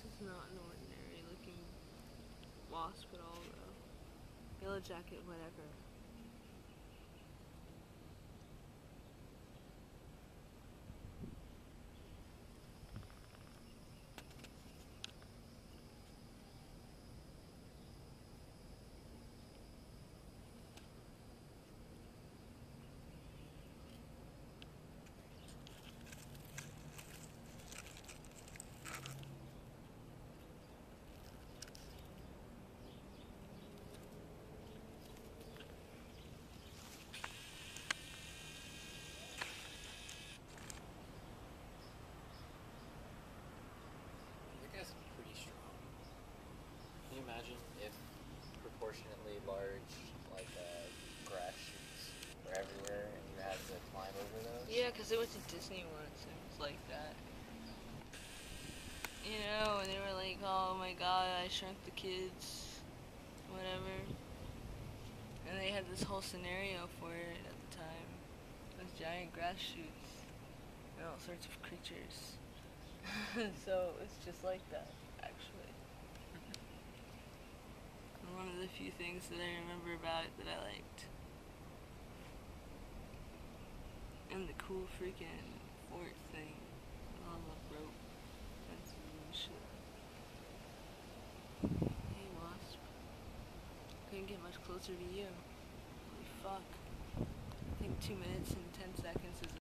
This is not an ordinary looking wasp at all, though. Yellow jacket, whatever. Pretty strong. Can you imagine if proportionately large, like, grass shoots were everywhere and you had to climb over those? Yeah, because I went to Disney once and it was like that. You know, and they were like, oh my god, I shrunk the kids, whatever. And they had this whole scenario for it at the time. Those giant grass shoots and all sorts of creatures. So it's just like that, actually. And one of the few things that I remember about it that I liked. And the cool freaking fort thing. On the rope. That's some shit. Hey, wasp. Couldn't get much closer to you. Holy fuck. I think 2 minutes and 10 seconds is